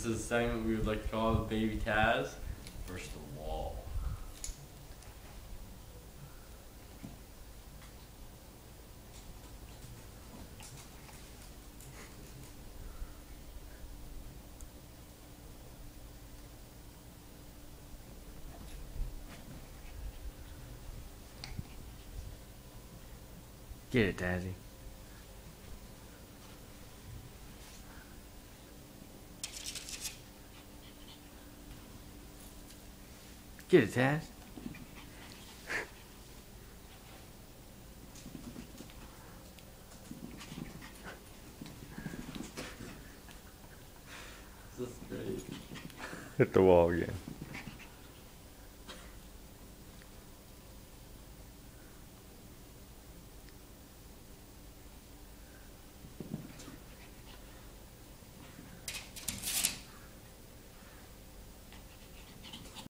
is a segment we would like to call Baby Taz versus the Wall. Get it, Tazzy. Get it, Taz. This is great. Hit the wall again.